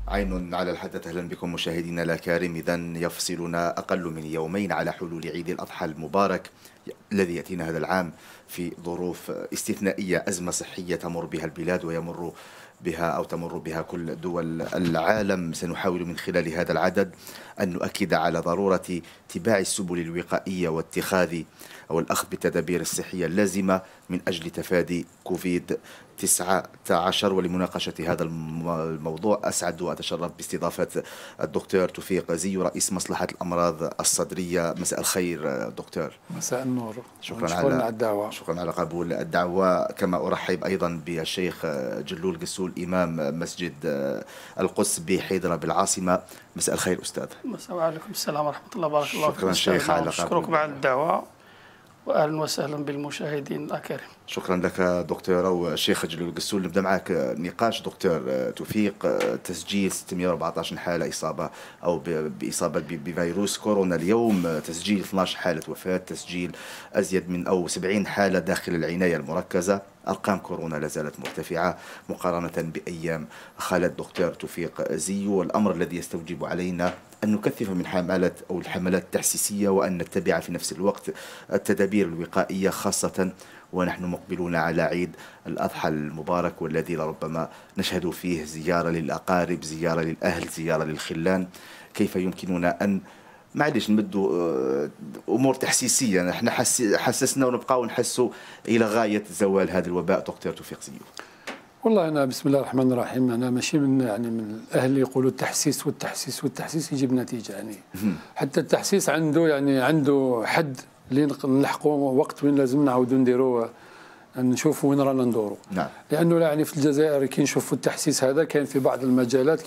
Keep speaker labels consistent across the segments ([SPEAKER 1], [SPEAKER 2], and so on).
[SPEAKER 1] عين على الحدث. أهلا بكم مشاهدينا الأكارم. إذن يفصلنا أقل من يومين على حلول عيد الأضحى المبارك الذي يأتينا هذا العام في ظروف استثنائية، أزمة صحية تمر بها البلاد ويمر بها أو تمر بها كل دول العالم. سنحاول من خلال هذا العدد أن نؤكد على ضرورة اتباع السبل الوقائية واتخاذ أو الأخذ بالتدابير الصحية اللازمة من أجل تفادي كوفيد 19. ولمناقشة هذا الموضوع أسعد وأتشرف باستضافة الدكتور توفيق زيو، رئيس مصلحة الأمراض الصدرية. مساء الخير دكتور.
[SPEAKER 2] مساء النور.
[SPEAKER 1] شكرا على الدعوة. شكرا على قبول الدعوة. كما أرحب أيضا بالشيخ جلول قسول، إمام مسجد القدس بحيدرة بالعاصمة. مساء الخير أستاذ.
[SPEAKER 3] مساء عليكم السلام ورحمة الله وبركاته.
[SPEAKER 1] شكرا شيخ على
[SPEAKER 3] أشكركم على الدعوة وأهلا وسهلا بالمشاهدين الأكارم.
[SPEAKER 1] شكرا لك دكتور وشيخ جلول قسول. نبدأ معك نقاش دكتور توفيق. تسجيل 614 حالة إصابة أو بإصابة بفيروس كورونا اليوم، تسجيل 12 حالة وفاة، تسجيل أزيد من أو 70 حالة داخل العناية المركزة. أرقام كورونا لا زالت مرتفعة مقارنة بأيام خالد. دكتور توفيق زيو، والأمر الذي يستوجب علينا أن نكثف من حملات أو الحملات التحسيسية وأن نتبع في نفس الوقت التدابير الوقائية، خاصة ونحن مقبلون على عيد الأضحى المبارك والذي لربما نشهد فيه زيارة للأقارب، زيارة للأهل، زيارة للخلان. كيف يمكننا أن معلش نمدوا أمور تحسيسية؟ نحن حسسنا ونبقى ونحسوا إلى غاية زوال هذا الوباء. دكتور توفيق زيو.
[SPEAKER 2] والله أنا بسم الله الرحمن الرحيم، أنا ماشي من الأهل اللي يقولوا التحسيس والتحسيس يجيب نتيجة. حتى التحسيس عنده حد اللي نلحقوا وقت وين لازم نعاودوا نديروا، نشوفوا وين رانا ندوروا.
[SPEAKER 1] نعم.
[SPEAKER 2] لأنه في الجزائر كي نشوفوا التحسيس هذا كان في بعض المجالات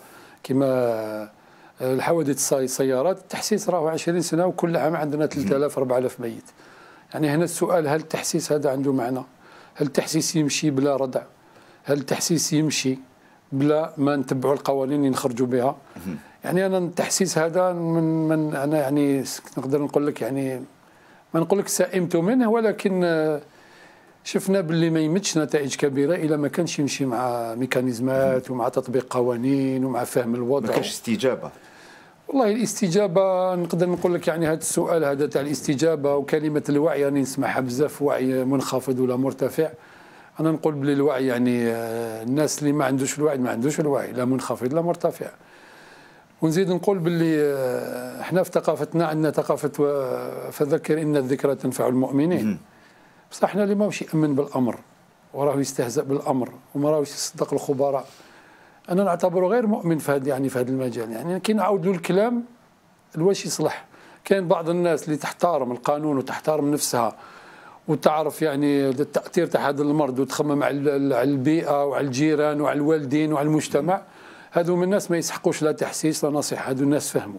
[SPEAKER 2] كما الحوادث السيارات، التحسيس راه 20 سنة وكل عام عندنا 3000 4000 ميت. هنا السؤال، هل التحسيس هذا عنده معنى؟ هل التحسيس يمشي بلا ردع؟ هل التحسيس يمشي بلا ما نتبعوا القوانين اللي نخرجوا بها؟ أنا التحسيس هذا من أنا نقدر نقول لك ما نقول لك سئمت منه، ولكن شفنا باللي ما يمدش نتائج كبيره الا ما كانش يمشي مع ميكانيزمات ومع تطبيق قوانين ومع فهم الوضع.
[SPEAKER 1] ما كانش استجابه.
[SPEAKER 2] والله الاستجابه نقدر نقول لك هذا السؤال هذا تاع الاستجابه وكلمه الوعي نسمعها بزاف، وعي منخفض ولا مرتفع. انا نقول بلي الوعي الناس اللي ما عندوش الوعي ما عندوش الوعي، لا منخفض لا مرتفع. ونزيد نقول باللي احنا في ثقافتنا عندنا ثقافه فذكر ان الذكرى تنفع المؤمنين. بصح احنا اللي ماهوش يامن بالامر وراه يستهزأ بالامر وما راهوش يصدق الخبراء، انا نعتبره غير مؤمن في هذا في هذا المجال. كي نعاود له الكلام الواش يصلح. كاين بعض الناس اللي تحترم القانون وتحترم نفسها وتعرف التاثير تاع هذا المرض وتخمم على البيئه وعلى الجيران وعلى الوالدين وعلى المجتمع. هذو من الناس ما يسحقوش لا تحسيس لا نصيحه، هذو الناس فهموا.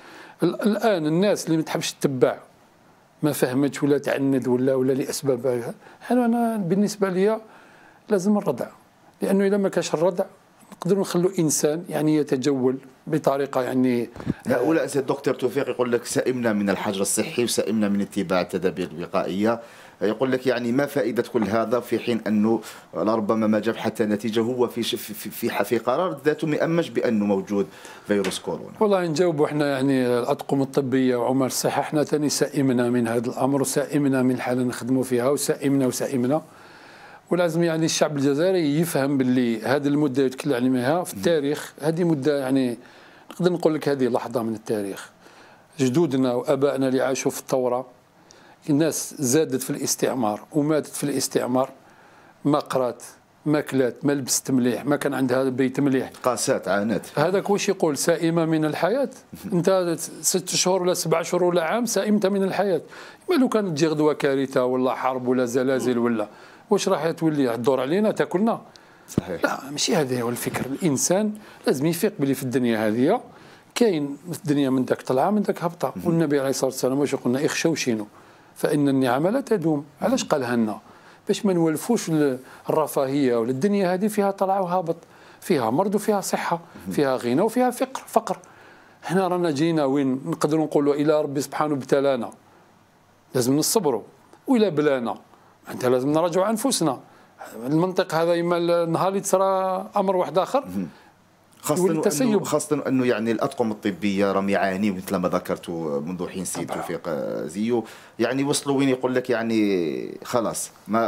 [SPEAKER 2] الان الناس اللي ما تحبش تتبع، ما فهمتش ولا تعند ولا لاسباب، انا بالنسبه لي لازم الردع، لانه اذا ما كاش الردع نقدروا نخلوا انسان يتجول بطريقه
[SPEAKER 1] هؤلاء الدكتور توفيق يقول لك سئمنا من الحجر الصحي وسئمنا من اتباع التدابير الوقائيه. يقول لك ما فائده كل هذا في حين انه لربما ما جاب حتى نتيجه. هو في قرار ذاته مؤمج بانه موجود فيروس كورونا.
[SPEAKER 2] والله نجاوبوا احنا الاطقم الطبيه وعمر الصحه، احنا ثاني سئمنا من هذا الامر وسئمنا من الحاله نخدموا فيها وسئمنا. ولازم الشعب الجزائري يفهم باللي هذه المده يتكلم عليها في التاريخ، هذه مده نقدر نقول لك هذه لحظه من التاريخ. جدودنا وابائنا اللي عاشوا في الثوره، الناس زادت في الاستعمار وماتت في الاستعمار، ما قرات ما كلات ما لبست مليح، ما كان عندها بيت مليح،
[SPEAKER 1] قاسات عانت.
[SPEAKER 2] هذاك واش يقول سائمه من الحياه؟ انت 6 شهور ولا 7 شهور ولا عام سائمت من الحياه. ما لو كانت تجي غدوه كارثه ولا حرب ولا زلازل ولا واش راح تولي الدور علينا تاكلنا؟
[SPEAKER 1] صحيح.
[SPEAKER 2] لا ماشي هذا هو الفكر. الانسان لازم يفيق بلي في الدنيا هذه كاين في الدنيا من داك طلعه من داك هبطه. والنبي عليه الصلاه والسلام واش قلنا؟ اخشوا شنو؟ فإن النعم لا تدوم. علاش قالها لنا؟ باش ما نولفوش الرفاهية ولا الدنيا هذه فيها طلع وهابط، فيها مرض وفيها صحة، فيها غنى وفيها فقر. احنا رانا جينا وين نقدروا نقولوا إلى ربي سبحانه ابتلانا لازم نصبروا، وإلى بلانا انت لازم نراجعوا أنفسنا. المنطق هذا يما النهار اللي تصرى أمر واحد آخر
[SPEAKER 1] خاصة أنه يعني الأطقم الطبية راهم يعانيوا مثل ما ذكرت منذ حين سيد توفيق زيو، يعني وصلوا وين يقول لك يعني خلاص ما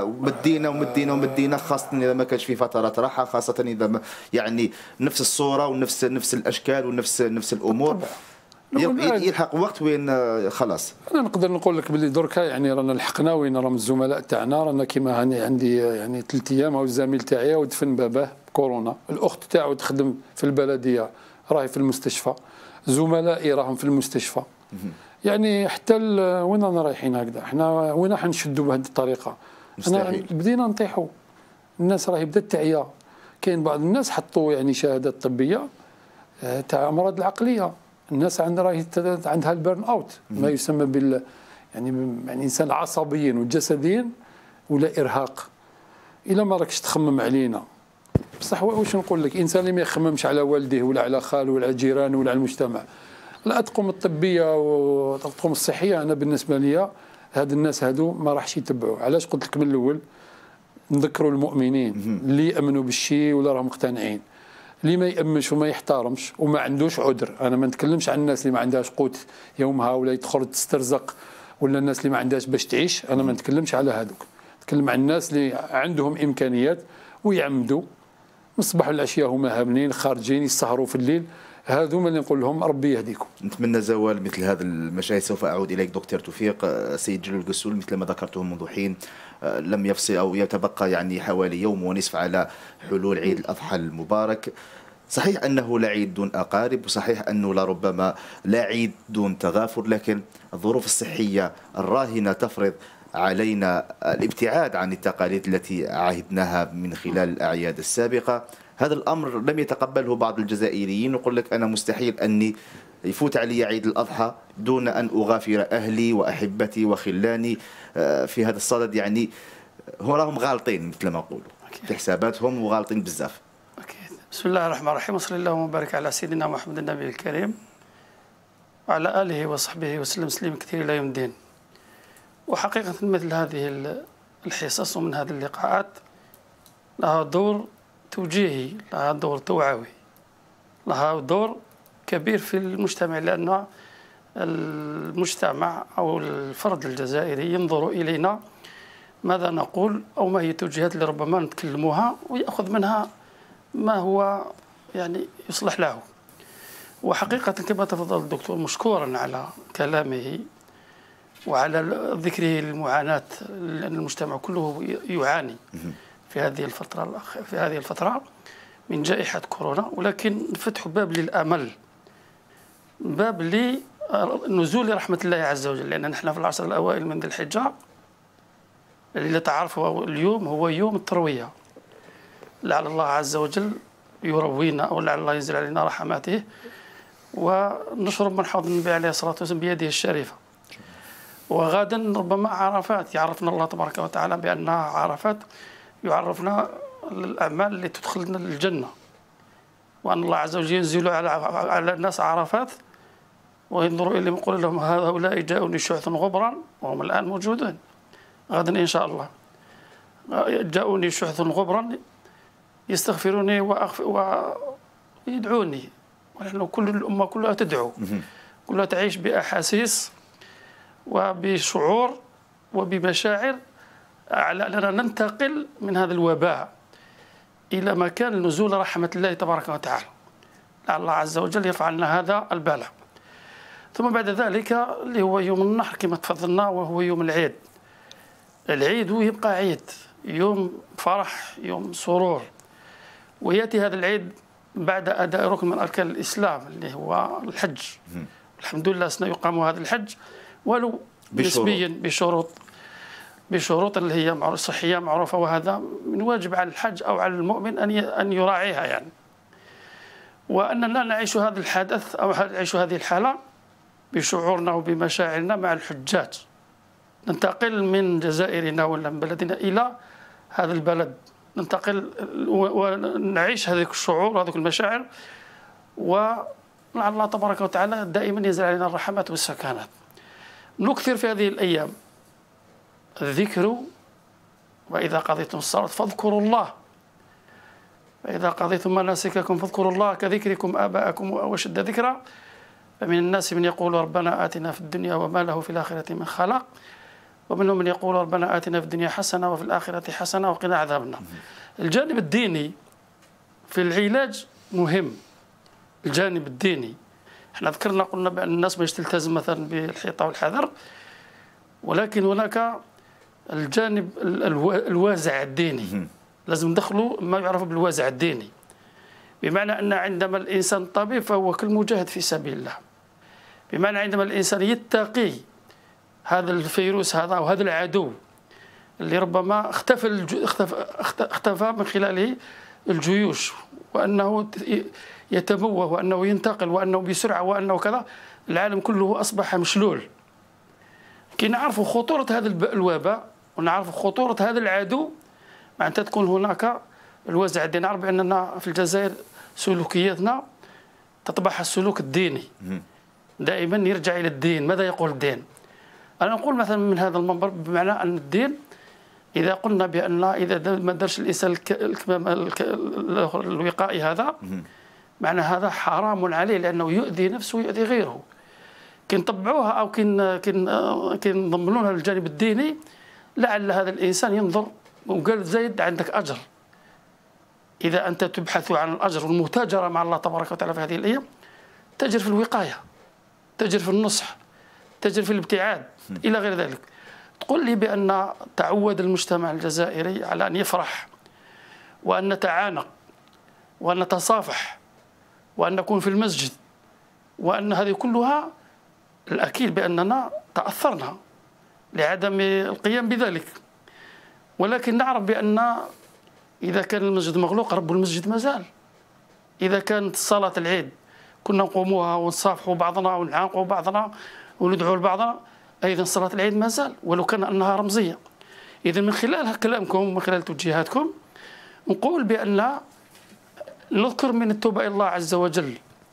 [SPEAKER 1] مدينا خاصة إذا ما كانش في فترات راحة، خاصة إذا يعني نفس الصورة ونفس الأشكال ونفس الأمور يلحق وقت وين خلاص.
[SPEAKER 2] انا نقدر نقول لك باللي دركا يعني رانا لحقنا وين راهم الزملاء تاعنا، رانا كيما هاني عندي يعني 3 ايام هو الزميل تاعي ودفن باباه بكورونا، الاخت تاعو تخدم في البلديه راهي في المستشفى، زملائي راهم في المستشفى. يعني حتى وين رانا رايحين هكذا، احنا وين راح نشدوا بهذه الطريقه؟
[SPEAKER 1] مستحيل.
[SPEAKER 2] بدينا نطيحوا، الناس راهي بدات تعيا، كاين بعض الناس حطوا يعني شهادات طبيه تاع امراض العقليه، الناس عندها البيرن اوت، ما يسمى بال يعني انسان عصبيا وجسديا ولا ارهاق. الا ما راكش تخمم علينا بصح واش نقول لك، انسان اللي ما يخممش على والديه ولا على خاله ولا على جيرانه ولا على المجتمع. الاطقم الطبيه والاطقم الصحيه انا بالنسبه لي هاد الناس هادو ما راحش يتبعوا. علاش قلت لك من الاول نذكروا المؤمنين اللي يامنوا بالشيء ولا راهم مقتنعين، اللي ما يأمنش وما يحترمش وما عندوش عذر. انا ما نتكلمش عن الناس اللي ما عندهاش قوت يومها ولا تخرج تسترزق، ولا الناس اللي ما عندهاش باش تعيش، انا ما نتكلمش على هذوك، نتكلم عن الناس اللي عندهم امكانيات ويعمدوا من الصباح للعشيه هما هاملين خارجين يسهروا في الليل. هذوما اللي نقول لهم ربي يهديكم.
[SPEAKER 1] نتمنى زوال مثل هذا المشاهد. سوف اعود اليك دكتور توفيق. سيد جلول القسول مثل ما ذكرته منذ حين لم يفصل او يتبقى يعني حوالي يوم ونصف على حلول عيد الاضحى المبارك. صحيح أنه لا عيد دون أقارب، وصحيح أنه لربما لا عيد دون تغافر، لكن الظروف الصحية الراهنة تفرض علينا الابتعاد عن التقاليد التي عهدناها من خلال الأعياد السابقة. هذا الأمر لم يتقبله بعض الجزائريين، ويقول لك أنا مستحيل أني يفوت علي عيد الأضحى دون أن أغافر أهلي وأحبتي وخلاني في هذا الصدد. يعني هو راهم غالطين مثل ما نقولوا في حساباتهم وغالطين بزاف.
[SPEAKER 3] بسم الله الرحمن الرحيم، وصلى الله وبارك على سيدنا محمد النبي الكريم وعلى آله وصحبه وسلم تسليما كثيرا إلى يوم الدين. وحقيقة مثل هذه الحصص ومن هذه اللقاءات لها دور توجيهي، لها دور توعوي، لها دور كبير في المجتمع، لأن المجتمع أو الفرد الجزائري ينظر إلينا ماذا نقول أو ما هي التوجيهات اللي ربما نتكلموها ويأخذ منها ما هو يعني يصلح له. وحقيقة كما تفضل الدكتور مشكورا على كلامه وعلى ذكره المعاناة، لأن المجتمع كله يعاني في هذه الفترة من جائحة كورونا، ولكن نفتح باب للأمل، باب لنزول رحمة الله عز وجل، لأن نحن في العشر الأوائل من ذي الحجة اللي تعرفه اليوم هو يوم التروية، لعل الله عز وجل يروينا أو لعل الله ينزل علينا رحماته ونشرب من حوض النبي عليه الصلاة والسلام بيده الشريفة. وغدا ربما عرفات يعرفنا الله تبارك وتعالى بأنها عرفات، يعرفنا الأعمال اللي تدخلنا للجنة، وأن الله عز وجل ينزل على الناس عرفات وينظروا إليهم يقول لهم هؤلاء جاءوني شعثا غبرا، وهم الآن موجودون غدا إن شاء الله، جاءوني شعثا غبرا يستغفروني ويدعوني، ونحن كل الأمة كلها تدعو، كلها تعيش بأحاسيس وبشعور وبمشاعر على أننا ننتقل من هذا الوباء إلى مكان نزول رحمة الله تبارك وتعالى، لعل الله عز وجل يرفع لنا هذا البلاء. ثم بعد ذلك اللي هو يوم النحر كما تفضلنا، وهو يوم العيد. العيد ويبقى عيد، يوم فرح، يوم سرور. ويأتي هذا العيد بعد أداء ركن من أركان الإسلام اللي هو الحج. الحمد لله سنقام هذا الحج ولو نسبيا بشروط اللي هي صحية معروفة، وهذا من واجب على الحج أو على المؤمن أن يراعيها يعني. وأننا نعيش هذا الحدث أو نعيش هذه الحالة بشعورنا وبمشاعرنا مع الحجاج، ننتقل من جزائرنا ولا من بلدنا إلى هذا البلد، ننتقل ونعيش هذه الشعور وهذه المشاعر، ولعل الله تبارك وتعالى دائما ينزل علينا الرحمات والسكانات. نكثر في هذه الأيام الذكر، وإذا قضيتم الصلاة فاذكروا الله. فإذا قضيتم مناسككم فاذكروا الله كذكركم آباءكم أو أشد ذكرا فمن الناس من يقول ربنا آتنا في الدنيا وما له في الآخرة من خلاق ومنهم من يقول ربنا آتنا في الدنيا حسنة وفي الآخرة حسنة وقنا عذاب النار. الجانب الديني في العلاج مهم. الجانب الديني احنا ذكرنا قلنا بأن الناس ما تلتزم مثلا بالحيطة والحذر، ولكن هناك الجانب الوازع الديني، لازم ندخلوا ما يعرف بالوازع الديني، بمعنى أن عندما الإنسان طبيب فهو كالمجاهد في سبيل الله، بمعنى عندما الإنسان يتقي هذا الفيروس هذا وهذا العدو اللي ربما اختفى من خلاله الجيوش، وأنه يتموه وأنه ينتقل وأنه بسرعة وأنه كذا، العالم كله أصبح مشلول. كي نعرف خطورة هذا الوباء ونعرف خطورة هذا العدو معناتها تكون هناك الوازع الديني. نعرف أننا في الجزائر سلوكياتنا تطبح السلوك الديني، دائما يرجع إلى الدين. ماذا يقول الدين؟ أنا أقول مثلا من هذا المنبر بمعنى أن الدين إذا قلنا بأن إذا ما درش الإنسان الوقائي هذا معنى هذا حرام عليه، لأنه يؤذي نفسه ويؤذي غيره. كي نطبعوها أو كي نضمنونها للجانب الديني لعل هذا الإنسان ينظر وقال زايد عندك أجر. إذا أنت تبحث عن الأجر والمتاجرة مع الله تبارك وتعالى في هذه الأيام، تجر في الوقاية، تجر في النصح، تجر في الابتعاد إلى غير ذلك. تقول لي بأن تعود المجتمع الجزائري على أن يفرح وأن نتعانق وأن نتصافح وأن نكون في المسجد، وأن هذه كلها الأكيد بأننا تأثرنا لعدم القيام بذلك. ولكن نعرف بأن إذا كان المسجد مغلوق رب المسجد ما زال. إذا كانت صلاة العيد كنا نقوموها ونصافحوا بعضنا ونعانقوا بعضنا وندعوا لبعضنا، أيضا صلاة العيد ما زال ولو كان أنها رمزية. إذا من خلال كلامكم ومن خلال توجيهاتكم نقول بأن نذكر من التوبة إلى الله عز وجل،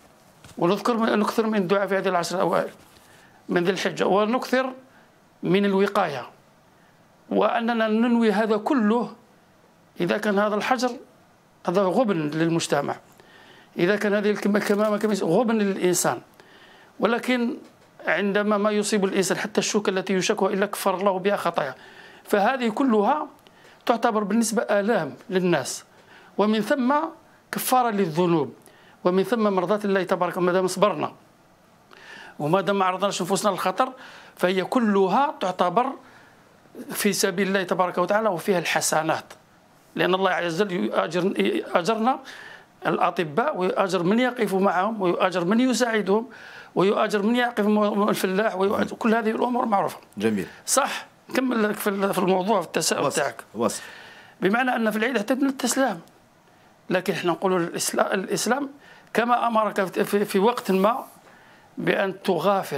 [SPEAKER 3] ونكثر من الدعاء في هذه العشر الأوائل من ذي الحجة، ونكثر من الوقاية، وأننا ننوي هذا كله. إذا كان هذا الحجر هذا غبن للمجتمع، إذا كان هذه الكمامة غبن للإنسان، ولكن عندما ما يصيب الإنسان حتى الشوكة التي يشكها إلا كفر الله بها خطايا، فهذه كلها تعتبر بالنسبة آلام للناس، ومن ثم كفارة للذنوب، ومن ثم مرضاة الله تبارك. ما دام صبرنا وما دام ما عرضناش نفوسنا للخطر فهي كلها تعتبر في سبيل الله تبارك وتعالى وفيها الحسنات، لأن الله عز وجل أجرنا الأطباء ويؤجر من يقف معهم ويؤجر من يساعدهم ويؤجر من يقف الفلاح كل هذه الأمور معروفة.
[SPEAKER 1] جميل.
[SPEAKER 3] صح. كمل لك في الموضوع في التساؤل تاعك. بمعنى أن في العيد حتى من التسلام، لكن احنا نقول الإسلام كما أمرك في وقت ما بأن تغافر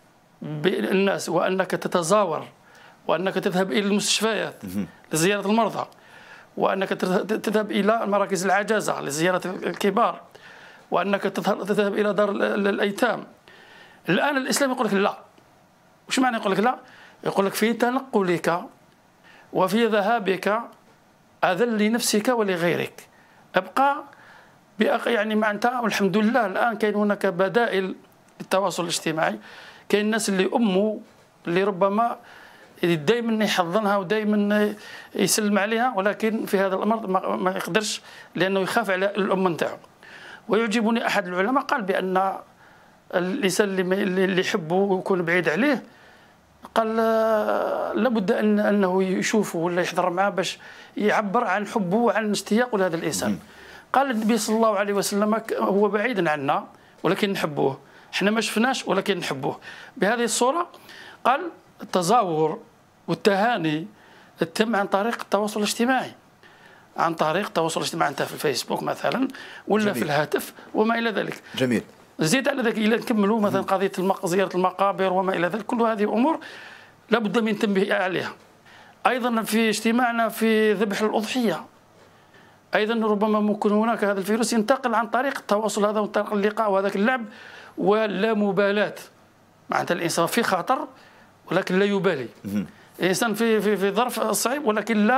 [SPEAKER 3] بالناس وأنك تتزاور وأنك تذهب إلى المستشفيات لزيارة المرضى، وأنك تذهب إلى مراكز العجزة لزيارة الكبار، وأنك تذهب إلى دار الأيتام. الآن الإسلام يقول لك لا. وش معنى يقول لك لا؟ يقول لك في تنقلك وفي ذهابك أذى لنفسك ولغيرك، أبقى يعني معناتها والحمد لله الآن كاين هناك بدائل للتواصل الاجتماعي. كاين الناس اللي ربما دائما يحضنها ودائما يسلم عليها، ولكن في هذا الأمر ما يقدرش لأنه يخاف على الأمة نتاعو. ويعجبني أحد العلماء قال بأن الإنسان اللي يحبه ويكون بعيد عليه قال لابد أنه يشوفه ولا يحضر معه باش يعبر عن حبه وعن اشتياقه لهذا الإنسان. قال النبي صلى الله عليه وسلم هو بعيد عنا ولكن نحبوه، احنا ما شفناش ولكن نحبوه. بهذه الصورة قال التزاور والتهاني تتم عن طريق التواصل الاجتماعي، عن طريق التواصل الاجتماعي انت في الفيسبوك مثلا ولا جميل. في الهاتف وما الى ذلك. جميل. زيد على ذلك الى نكملوا مثلا قضيه زياره المقابر وما الى ذلك، كل هذه امور لابد من التنبيه عليها. ايضا في اجتماعنا في ذبح الاضحيه ايضا ربما ممكن هناك هذا الفيروس ينتقل عن طريق التواصل هذا وعن طريق اللقاء وهذاك اللعب ولا مبالاه. معناتها الانسان في خطر ولكن لا يبالي. الانسان في ظرف صعيب ولكن لا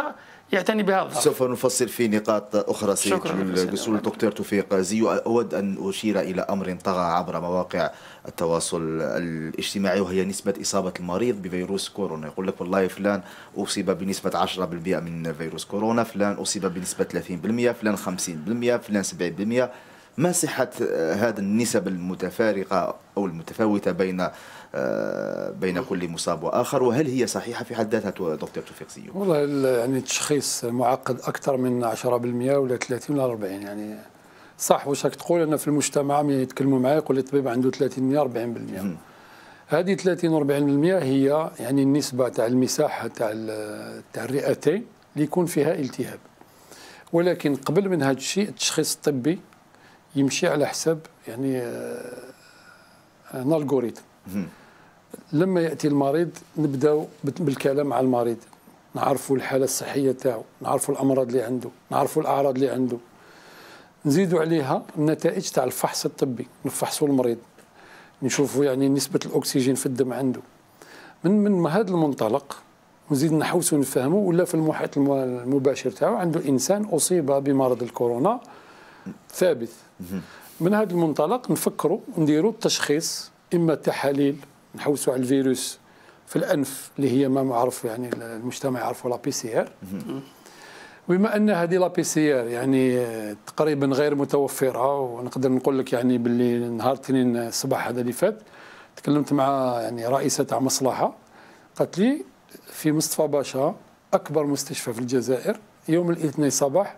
[SPEAKER 3] يعتني بهذا الظرف.
[SPEAKER 1] سوف نفصل في نقاط أخرى سيد
[SPEAKER 3] شكراً
[SPEAKER 1] القسول. دكتور توفيق زيو، أود أن أشير إلى أمر طغى عبر مواقع التواصل الاجتماعي، وهي نسبة إصابة المريض بفيروس كورونا. يقول لك والله فلان أصيب بنسبة 10% من فيروس كورونا، فلان أصيب بنسبة 30%، فلان 50%، فلان 70%. ما صحة هذه النسب المتفارقة أو المتفاوتة بين كل مصاب وآخر، وهل هي صحيحة في حد ذاتها دكتور توفيق زيو؟
[SPEAKER 2] والله يعني التشخيص معقد أكثر من 10% ولا 30 ولا 40. يعني صح واش راك تقول، أنا في المجتمع يتكلموا معايا يقول لي الطبيب عنده 30 40%. هذه 30 40% هي يعني النسبة تاع المساحة تاع الرئتين اللي يكون فيها التهاب. ولكن قبل من هذا الشيء التشخيص الطبي يمشي على حساب يعني ان الغوريثم. لما ياتي المريض نبداو بالكلام مع المريض، نعرفوا الحاله الصحيه تاعو، نعرفوا الامراض اللي عنده، نعرفوا الاعراض اللي عنده، نزيدوا عليها النتائج تاع الفحص الطبي، نفحصوا المريض نشوفوا يعني نسبه الاكسجين في الدم عنده. من هذا المنطلق نزيد نحوسوا نفهموا ولا في المحيط المباشر تاعو عنده انسان اصيب بمرض الكورونا ثابت. من هذا المنطلق نفكروا نديروا التشخيص، اما تحاليل نحوسوا على الفيروس في الانف اللي هي ما معروف يعني المجتمع يعرفوا لا بي سي ار. بما ان هذه لا بي سي ار يعني تقريبا غير متوفره، ونقدر نقول لك يعني باللي نهار الاثنين الصباح هذا اللي فات تكلمت مع يعني رئيسه تاع مصلحه، قالت لي في مصطفى باشا اكبر مستشفى في الجزائر يوم الاثنين صباح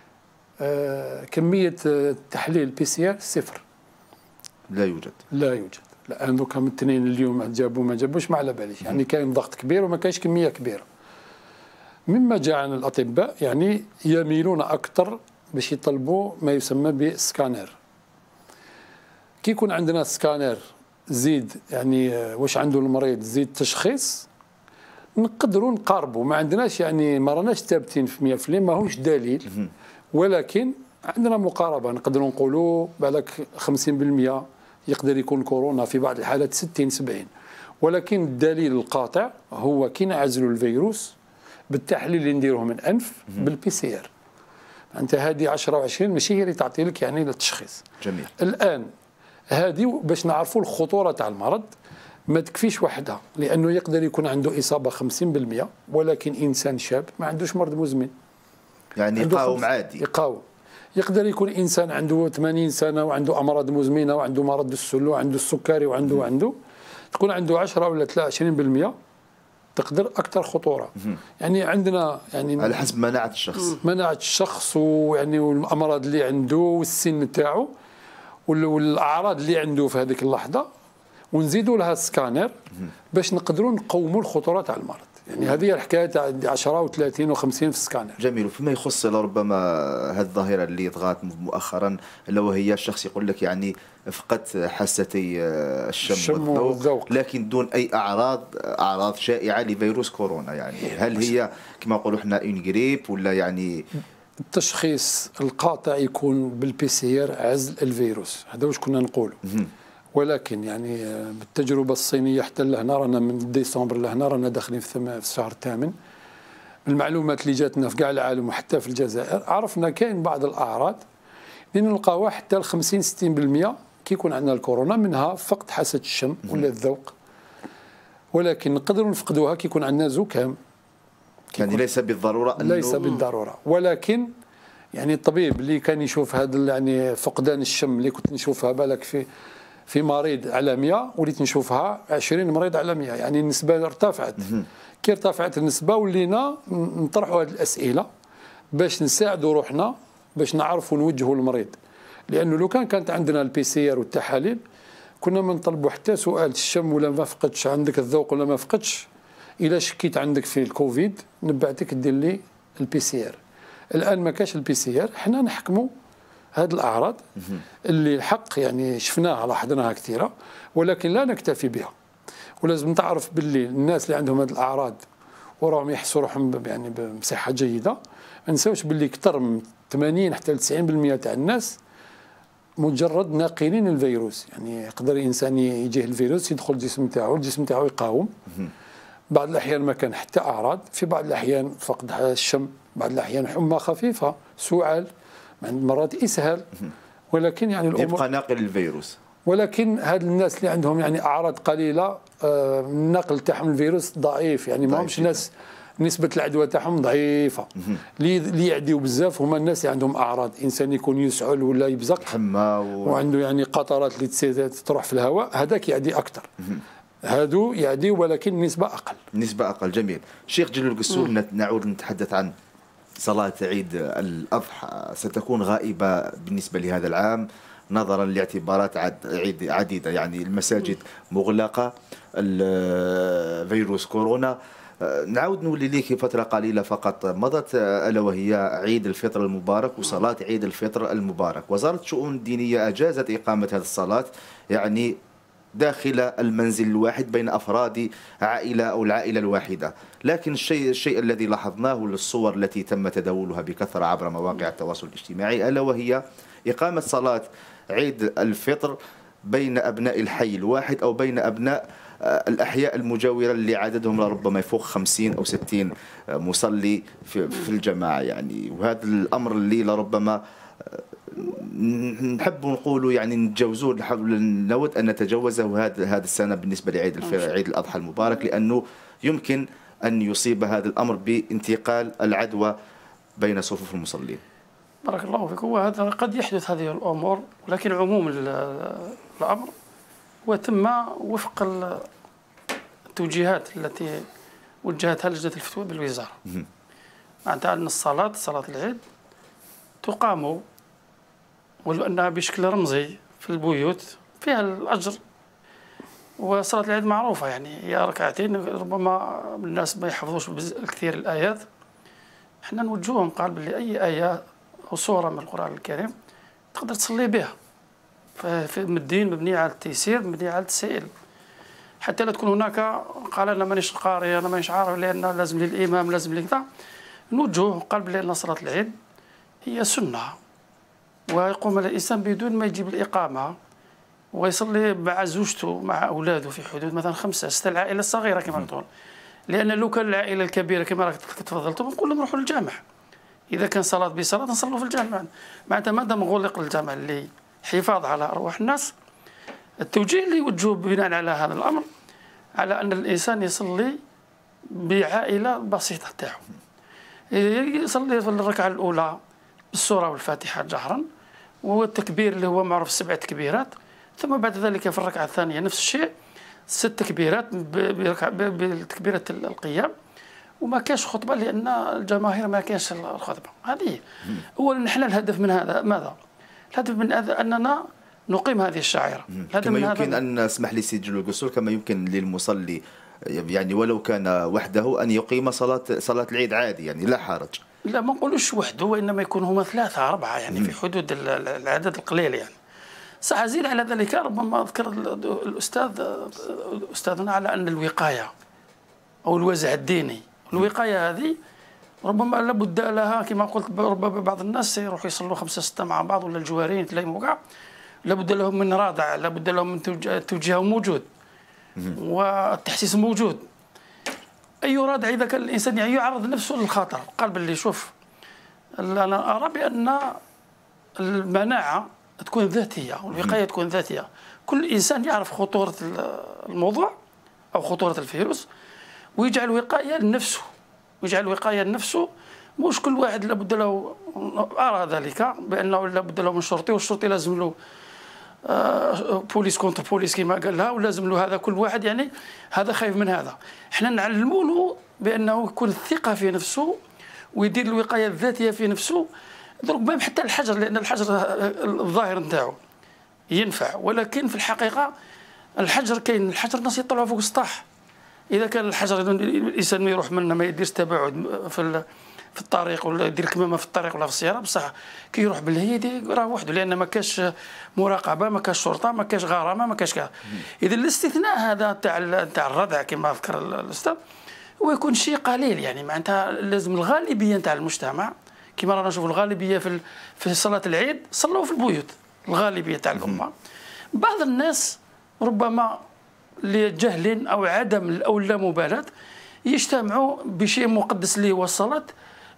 [SPEAKER 2] كميه تحليل بي سي ار صفر.
[SPEAKER 1] لا يوجد.
[SPEAKER 2] الان دوكا من الاثنين اليوم جابوا ما جابوش ما على باليش، يعني كاين ضغط كبير وما كاينش كميه كبيره. مما جعل الاطباء يعني يميلون اكثر باش يطلبوا ما يسمى بالسكانر. كي يكون عندنا سكانر زيد يعني واش عنده المريض زيد تشخيص، نقدروا نقاربوا. ما عندناش يعني ما راناش ثابتين في 100%، ماهوش دليل، ولكن عندنا مقاربه. نقدروا نقولوا بالك 50% يقدر يكون كورونا، في بعض الحالات 60 70. ولكن الدليل القاطع هو كي نعزلوا الفيروس بالتحليل اللي نديروه من انف بالبي سي ار. انت هذه 10 و20 ماشي هي اللي تعطي لك يعني التشخيص.
[SPEAKER 1] جميل.
[SPEAKER 2] الان هذه باش نعرفوا الخطوره تاع المرض ما تكفيش وحدها، لانه يقدر يكون عنده اصابه 50% ولكن انسان شاب ما عندوش مرض مزمن،
[SPEAKER 1] يعني يقاوم عادي.
[SPEAKER 2] يقاوم. يقدر يكون انسان عنده 80 سنه وعنده امراض مزمنه وعنده مرض السل وعنده السكري وعنده تكون عنده 10 ولا 20% تقدر اكثر خطوره. يعني عندنا يعني
[SPEAKER 1] على حسب مناعه
[SPEAKER 2] الشخص ويعني والامراض اللي عنده والسن تاعو والاعراض اللي عنده في هذيك اللحظه، ونزيدوا لها السكانر باش نقدروا نقوموا الخطوره تاع المرض. يعني هذه هي الحكايه تاع 10 و30 و50 في السكانر.
[SPEAKER 1] جميل. وفيما يخص لربما هذه الظاهره اللي طغات مؤخرا، الا وهي الشخص يقول لك يعني فقدت حاستي الشم والذوق لكن دون اي اعراض شائعه لفيروس كورونا. يعني هل هي كما نقولوا احنا اون غريب ولا يعني؟
[SPEAKER 2] التشخيص القاطع يكون بالبي سي ار عزل الفيروس، هذا واش كنا نقولوا. ولكن يعني بالتجربه الصينيه حتى لهنا رانا من ديسمبر لهنا رانا داخلين في الشهر الثامن. المعلومات اللي جاتنا في كاع العالم وحتى في الجزائر عرفنا كاين بعض الاعراض اللي نلقاوها حتى ل 50 60% كي يكون عندنا الكورونا، منها فقد حاسه الشم ولا الذوق. ولكن نقدروا نفقدوها كي يكون عندنا زكام.
[SPEAKER 1] يعني ليس بالضروره
[SPEAKER 2] ليس بالضروره، ولكن يعني الطبيب اللي كان يشوف هذا يعني فقدان الشم اللي كنت نشوفها بالك في مريض على 100 وليت نشوفها 20 مريض على 100، يعني النسبه ارتفعت. كي ارتفعت النسبه ولينا نطرحوا هذه الاسئله باش نساعدوا روحنا باش نعرفوا نوجهوا المريض. لانه لو كانت عندنا البي سي ار والتحاليل كنا ما نطلبوا حتى سؤال الشم ولا ما فقدش، عندك الذوق ولا ما فقدش. الا شكيت عندك في الكوفيد نبعتك دير لي البي سي ار. الان ما كاش البي سي ار، حنا نحكموا هذه الاعراض اللي الحق يعني شفناها لاحظناها كثيره، ولكن لا نكتفي بها. ولازم تعرف باللي الناس اللي عندهم هذه الاعراض وراهم يحسوا روحهم يعني بصحه جيده، ما نساوش باللي اكثر من 80 حتى 90% تاع الناس مجرد ناقلين الفيروس. يعني يقدر الانسان يجيه الفيروس يدخل الجسم تاعو يقاوم. بعض الاحيان ما كان حتى اعراض، في بعض الاحيان فقد الشم بعض الأحيان حمى خفيفة، سعال، مرات إسهال، ولكن يعني الأمور
[SPEAKER 1] يبقى ناقل الفيروس.
[SPEAKER 2] ولكن هاد الناس اللي عندهم يعني أعراض قليلة، النقل تاعهم الفيروس ضعيف، يعني ما همش ناس نسبة العدوى تاعهم ضعيفة. اللي يعديو بزاف هما الناس اللي عندهم أعراض، إنسان يكون يسعل ولا يبزق
[SPEAKER 1] حمى
[SPEAKER 2] وعنده يعني قطرات اللي تروح في الهواء، هذاك يعدي أكثر. هادو يعديو ولكن نسبة أقل.
[SPEAKER 1] نسبة أقل. جميل. شيخ جلول القسول، نعود نتحدث عن صلاة عيد الأضحى. ستكون غائبة بالنسبة لهذا العام نظرا لاعتبارات عديدة، يعني المساجد مغلقة، فيروس كورونا. نعود نولي ليك فترة قليلة فقط مضت، ألا وهي عيد الفطر المبارك وصلاة عيد الفطر المبارك. وزارة الشؤون الدينية أجازت إقامة هذه الصلاة يعني داخل المنزل الواحد بين أفراد عائلة أو العائلة الواحدة. لكن الشيء الذي لاحظناه للصور التي تم تداولها بكثرة عبر مواقع التواصل الاجتماعي، ألا وهي إقامة صلاة عيد الفطر بين أبناء الحي الواحد أو بين أبناء الأحياء المجاورة اللي عددهم لربما يفوق 50 أو 60 مصلي في الجماعة يعني. وهذا الأمر اللي لربما نحب نقولوا يعني نتجاوزوه، نود أن نتجاوزه هذه السنة بالنسبة لعيد عيد الأضحى المبارك، لأنه يمكن أن يصيب هذا الأمر بانتقال العدوى بين صفوف المصلين.
[SPEAKER 3] بارك الله فيك. هو هذا قد يحدث هذه الأمور، ولكن عموم الأمر وتم وفق التوجيهات التي وجهتها لجنة الفتوى بالوزارة. معناتها أن صلاة العيد تقام ولو أنها بشكل رمزي في البيوت فيها الأجر. وصلاة العيد معروفة يعني هي ركعتين، ربما الناس ما يحفظوش كثير الآيات، احنا نوجههم قال باللي أي آية أو سورة من القرآن الكريم تقدر تصلي بها، في الدين مبني على التيسير، مبني على التسهيل، حتى لا تكون هناك قال أنا مانيش قارئ أنا مانيش عارف لأن لازم لي الإمام لازم لي كذا. نوجهه قال باللي أن صلاة العيد هي سنة، ويقوم الإنسان بدون ما يجيب الإقامة ويصلي مع زوجته مع أولاده في حدود مثلا 5 6 العائلة الصغيرة كما تقول. لأن لو كان العائلة الكبيرة كما راك تفضلتم نقول لهم روحوا للجامع، إذا كان صلاة بصلاة نصلوا في الجامع. معناتها ما دام غلق الجامع اللي حفاظ على أرواح الناس، التوجيه اللي يوجهه بناء على هذا الأمر على أن الإنسان يصلي بعائلة بسيطة تاعو، يصلي في الركعة الأولى بالسورة والفاتحة جهرا والتكبير اللي هو معروف 7 تكبيرات، ثم بعد ذلك في الركعة الثانية نفس الشيء 6 تكبيرات بتكبيرة القيام، وما كاش خطبة لأن الجماهير ما كاش الخطبة. هذه أولا نحن الهدف من هذا ماذا؟ الهدف من هذا أننا نقيم هذه الشعائر.
[SPEAKER 1] كما يمكن أن اسمح لي سيد جلول القسول، كما يمكن للمصلي يعني ولو كان وحده أن يقيم صلاة العيد عادي يعني لا حرج.
[SPEAKER 3] لا ما نقولوش وحده، وإنما يكون هما 3 4 يعني في حدود العدد القليل يعني. صح. زيد على ذلك ربما ذكر أستاذنا على أن الوقاية أو الوازع الديني، الوقاية هذه ربما لابد لها كما قلت. ربما بعض الناس يروحوا يصلوا 5 6 مع بعض ولا الجوارين تلاقي موقع، لابد لهم من رادع، لابد لهم من توجيه موجود والتحسيس موجود. أي رادع إذا كان الإنسان يعني يعرض نفسه للخطر. قال باللي شوف أنا أرى بأن المناعة تكون ذاتية والوقاية تكون ذاتية. كل إنسان يعرف خطورة الموضوع أو خطورة الفيروس ويجعل وقاية لنفسه، ويجعل وقاية لنفسه. مش كل واحد لابد له، أرى ذلك بأنه لابد له من شرطي، والشرطي لازم له بوليس كونتر بوليس كما قال لها، ولازم له هذا كل واحد يعني هذا خايف من هذا. احنا نعلموا له بأنه يكون الثقة في نفسه ويدير الوقاية الذاتية في نفسه. ربما حتى الحجر، لأن الحجر الظاهر نتاعو ينفع، ولكن في الحقيقة الحجر كاين الحجر الناس يطلعوا فوق السطح. إذا كان الحجر الإنسان ما يروح منه ما يديرش تباعد في الطريق ولا يدير كمامة في الطريق ولا في السيارة، بصح كي يروح بالهيدي راه وحده، لأن ما كاش مراقبة، ما كاش شرطة، ما كاش غرامة، ما كاش كذا. إذا الاستثناء هذا تاع الردع كما ذكر الأستاذ هو يكون شيء قليل يعني. معناتها لازم الغالبية تاع المجتمع كما رانا نشوفوا الغالبية في صلاة العيد صلوا في البيوت، الغالبية تاع الأمة. بعض الناس ربما لجهل أو عدم أو لا مبالاة يجتمعوا بشيء مقدس اللي هو الصلاة،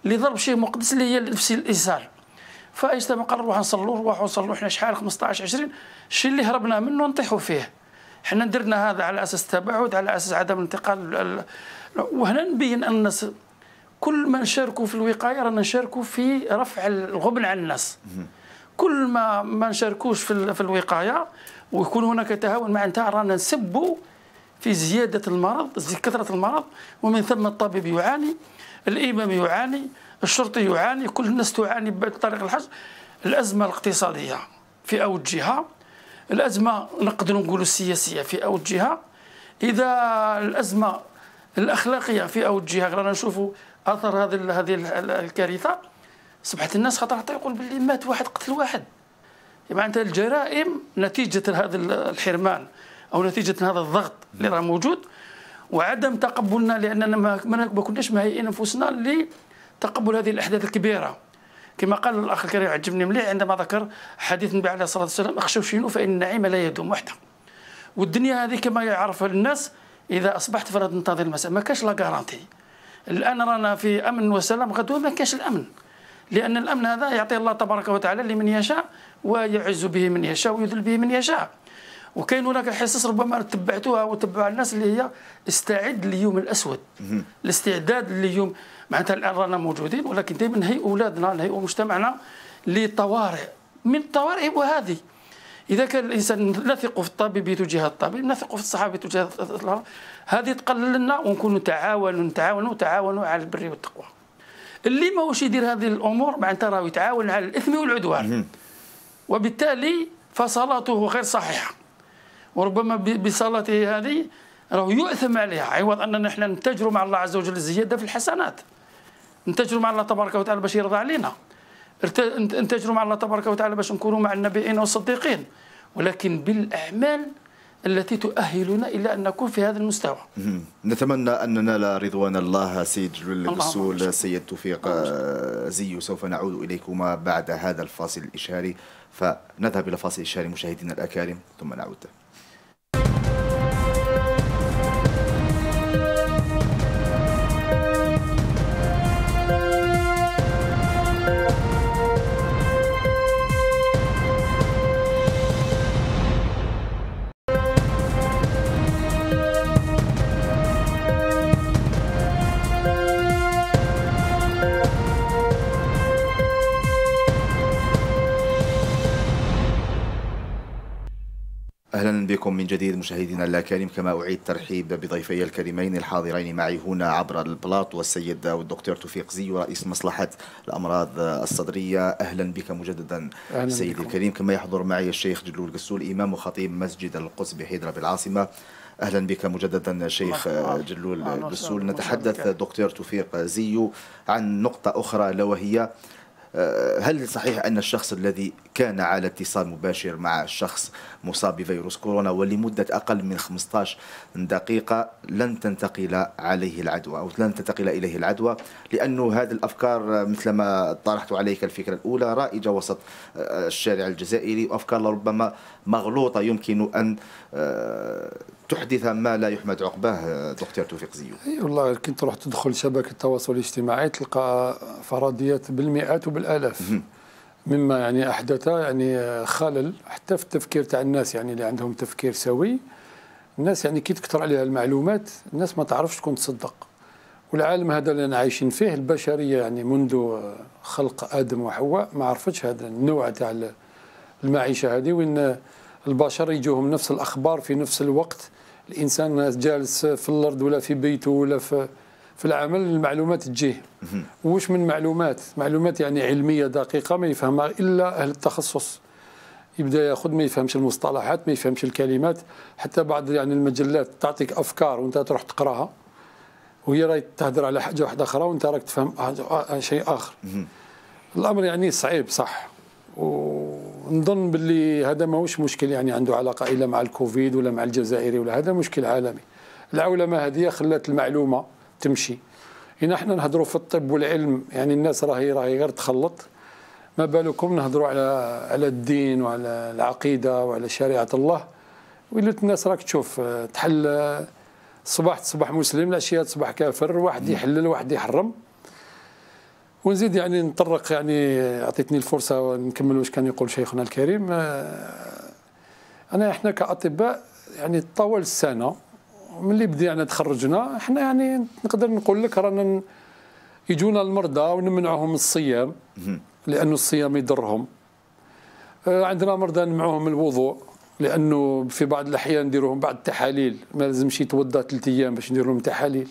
[SPEAKER 3] اللي ضرب شيء مقدس اللي هي نفس الإنسان. فاجتمع قال نروحوا نصلوا حنا شحال 15 20 الشيء اللي هربنا منه نطيحوا فيه. حنا درنا هذا على أساس التباعد، على أساس عدم الانتقال. وهنا نبين أن الناس كل ما نشاركوا في الوقاية رانا نشاركوا في رفع الغبن عن الناس. كل ما نشاركوش في الوقاية ويكون هناك تهاون مع انتهى رانا نسبوا في زيادة المرض، كثرة المرض، ومن ثم الطبيب يعاني، الإمام يعاني، الشرطي يعاني، كل الناس تعاني بطريق الحجر. الأزمة الاقتصادية في أوجها، الأزمة نقدر نقولوا السياسية في أوجها، إذا الأزمة الأخلاقية في أوجها رانا نشوفوا أثر هذه الكارثة. صبحت الناس خاطر حتى يقول باللي مات واحد قتل واحد. معناتها الجرائم نتيجة هذا الحرمان أو نتيجة هذا الضغط اللي راه موجود، وعدم تقبلنا لأننا ما كناش مهيئين أنفسنا لتقبل هذه الأحداث الكبيرة. كما قال الأخ الكريم عجبني مليح عندما ذكر حديث النبي عليه الصلاة والسلام: اخشوا شنو فإن النعيم لا يدوم وحده. والدنيا هذه كما يعرفها الناس إذا أصبحت فلا تنتظر المساء، ما كاش لا غارانتي. الآن رانا في أمن وسلام، غدوة ما كاش الأمن، لأن الأمن هذا يعطي الله تبارك وتعالى لمن يشاء ويعز به من يشاء ويذل به من يشاء. وكاين هناك حصص ربما تبعتوها وتبعوا الناس اللي هي استعد لليوم الأسود، الاستعداد لليوم. معناتها الآن رانا موجودين، ولكن دائما نهيئوا أولادنا نهيئوا مجتمعنا للطوارئ، من الطوارئ. وهذه إذا كان الإنسان نثق في الطبيب تجاه الطبيب، نثق في الصحابة تجاه هذه تقلل لنا ونكونوا تعاونوا على البر والتقوى. اللي ماهوش يدير هذه الأمور معناتها راه يتعاون على الإثم والعدوان، وبالتالي فصلاته غير صحيحة، وربما بصلاته هذه راه يؤثم عليها، عوض أننا نحن نتاجروا مع الله عز وجل الزيادة في الحسنات، نتاجروا مع الله تبارك وتعالى باش يرضى علينا، نتاجروا مع الله تبارك وتعالى باش نكونوا مع النبيين والصديقين، ولكن بالأعمال التي تؤهلنا إلى أن نكون في هذا المستوى.
[SPEAKER 1] نتمنى أن ننال رضوان الله. سيد جلول القسول، سيد توفيق زيو، سوف نعود إليكما بعد هذا الفاصل الإشهاري، فنذهب إلى فاصل إشهاري مشاهدينا الأكارم ثم نعود. أهلا بكم من جديد مشاهدينا الكريم. كما أعيد ترحيب بضيفي الكريمين الحاضرين معي هنا عبر البلاط، والسيد والدكتور توفيق زيو رئيس مصلحة الأمراض الصدرية. أهلا بك مجددا سيدي الكريم. كما يحضر معي الشيخ جلول القسول إمام وخطيب مسجد القدس بحيدرة بالعاصمة. أهلا بك مجددا شيخ جلول القسول. نتحدث دكتور توفيق زيو عن نقطة أخرى، لو هي هل صحيح أن الشخص الذي كان على اتصال مباشر مع الشخص مصاب بفيروس كورونا ولمدة أقل من 15 دقيقة لن تنتقل عليه العدوى أو لن تنتقل إليه العدوى؟ لأنه هذه الأفكار مثل ما طرحت عليك الفكرة الأولى رائجة وسط الشارع الجزائري، وأفكار ربما مغلوطة يمكن أن تحدث ما لا يحمد عقباه. دكتور توفيق زيو،
[SPEAKER 2] اي والله كنت تروح تدخل شبكة التواصل الاجتماعي تلقى فرضيات بالمئات وبالآلاف مما يعني أحدث يعني خلل حتى في التفكير تاع الناس، يعني اللي عندهم تفكير سوي. الناس يعني كي تكثر عليها المعلومات الناس ما تعرفش تكون تصدق. والعالم هذا اللي عايشين فيه البشرية يعني منذ خلق آدم وحواء ما عرفتش هذا النوع تاع المعيشة هذه، وإن البشر يجوهم نفس الأخبار في نفس الوقت. الإنسان جالس في الأرض ولا في بيته ولا في العمل المعلومات تجيه. وش من معلومات يعني علمية دقيقة ما يفهمها إلا أهل التخصص. يبدأ ياخذ ما يفهمش المصطلحات، ما يفهمش الكلمات. حتى بعض يعني المجلات تعطيك أفكار وأنت تروح تقراها وهي راهي تهدر على حاجة واحدة أخرى وأنت راك تفهم شيء آخر. الأمر يعني صعيب صح، ونظن باللي هذا ماهوش مشكل يعني عنده علاقة إلا مع الكوفيد ولا مع الجزائري، ولا هذا مشكل عالمي. العولمة هذه خلت المعلومة تمشي. هنا احنا نهضروا في الطب والعلم يعني الناس راهي غير تخلط، ما بالكم نهضروا على الدين وعلى العقيدة وعلى شريعة الله. ولات الناس راك تشوف تحل صباح تصبح مسلم، العشية تصبح كافر، واحد يحلل واحد يحرم. ونزيد يعني نطرق، يعني اعطيتني الفرصه نكمل واش كان يقول شيخنا الكريم. احنا كاطباء يعني طوال السنه ملي بدينا تخرجنا احنا يعني نقدر نقول لك رانا يجونا المرضى ونمنعهم الصيام لانه الصيام يضرهم. عندنا مرضى نمنعوهم الوضوء لانه في بعض الاحيان نديروهم بعض التحاليل، ما لازمش يتوضا 3 ايام باش ندير لهم تحاليل.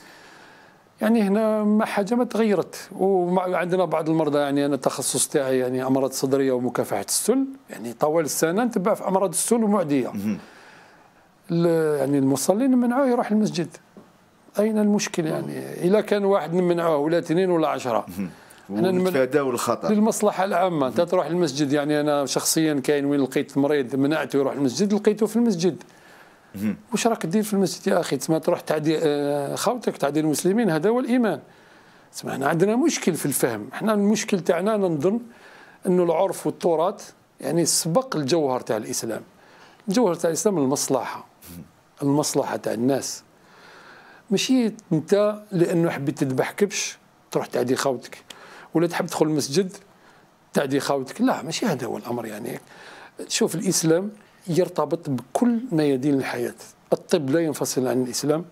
[SPEAKER 2] يعني هنا ما حاجه ما تغيرت. وعندنا بعض المرضى، يعني انا التخصص تاعي يعني امراض صدريه ومكافحه السل، يعني طوال السنه نتبع في امراض السل ومعديه. يعني المصلي نمنعوه يروح المسجد، اين المشكل؟ يعني اذا كان واحد نمنعوه ولا 2 ولا 10
[SPEAKER 1] ونتفاداو الخطر
[SPEAKER 2] للمصلحه العامه. انت تروح المسجد، يعني انا شخصيا كاين وين لقيت مريض منعته يروح المسجد لقيته في المسجد. واش راك دير في المسجد يا اخي؟ تسمى تروح تعدي خوتك، تعدي المسلمين، هذا هو الايمان. تسمى احنا عندنا مشكل في الفهم. احنا المشكل تاعنا نظن انه العرف والتراث يعني سبق الجوهر تاع الاسلام. الجوهر تاع الاسلام المصلحه تاع الناس، ماشي انت لانه حبيت تذبح كبش تروح تعدي خوتك، ولا تحب تدخل المسجد تعدي خوتك. لا، ماشي هذا هو الامر. يعني شوف، الاسلام يرتبط بكل ميادين الحياه. الطب لا ينفصل عن الاسلام،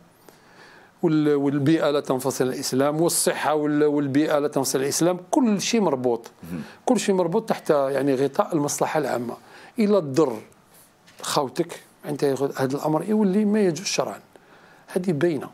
[SPEAKER 2] والبيئه لا تنفصل عن الاسلام، والصحه والبيئه لا تنفصل عن الاسلام. كل شيء مربوط، كل شيء مربوط تحت يعني غطاء المصلحه العامه. الى تضر خوتك انت هذا الامر يولي ما يجوز شرعا. هذه باينه،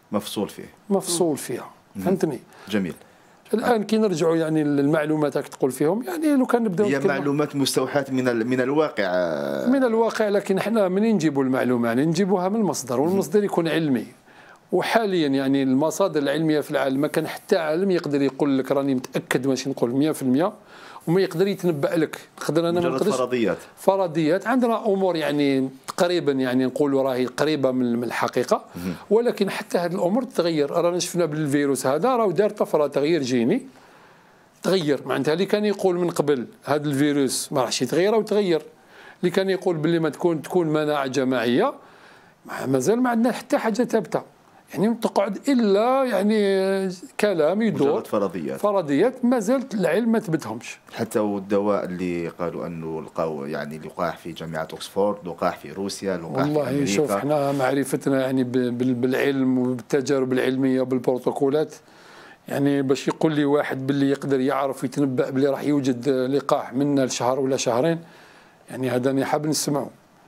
[SPEAKER 2] مفصول فيها. فهمتني؟
[SPEAKER 1] جميل.
[SPEAKER 2] الان كي نرجعوا يعني للمعلومات راك تقول فيهم، يعني لو كان نبداو
[SPEAKER 1] هي معلومات مستوحاة من الواقع،
[SPEAKER 2] من الواقع. لكن احنا منين نجيبوا المعلومه؟ يعني نجيبوها من المصدر، والمصدر يكون علمي. وحاليا يعني المصادر العلميه في العالم ما كان حتى عالم يقدر يقول لك راني متاكد، ماشي نقول 100%، وما يقدر يتنبأ لك. نقدر انا ما نقدرش. فرضيات. عندنا امور يعني تقريبا يعني نقولوا راهي قريبه من الحقيقه، ولكن حتى هذه الامور تتغير. رانا شفنا بالفيروس هذا راه دار طفره، تغيير جيني، تغير. معناتها اللي كان يقول من قبل هذا الفيروس ما راحش يتغير، وتغير. اللي كان يقول باللي ما تكون مناعه جماعيه، مازال ما عندنا حتى حاجه ثابته. يعني تقعد الا يعني كلام يدور، فرضيات ما زالت العلم ما ثبتهمش.
[SPEAKER 1] حتى والدواء اللي قالوا انه لقاو يعني لقاح في جامعه اوكسفورد، لقاح في روسيا، لقاح في امريكا.
[SPEAKER 2] والله شوف، احنا معرفتنا يعني بالعلم وبالتجارب العلميه وبالبروتوكولات، يعني باش يقول لي واحد باللي يقدر يعرف ويتنبأ باللي راح يوجد لقاح منا لشهر ولا شهرين، يعني هذا انا حاب نسمعه.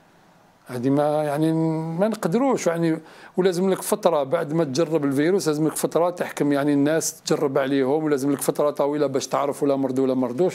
[SPEAKER 2] هذه ما نقدروش يعني. ولازم لك فتره بعد ما تجرب الفيروس، لازم لك فتره تحكم يعني الناس تجرب عليهم، ولازم لك فتره طويله باش تعرف ولا مرضوا ولا مرضوش.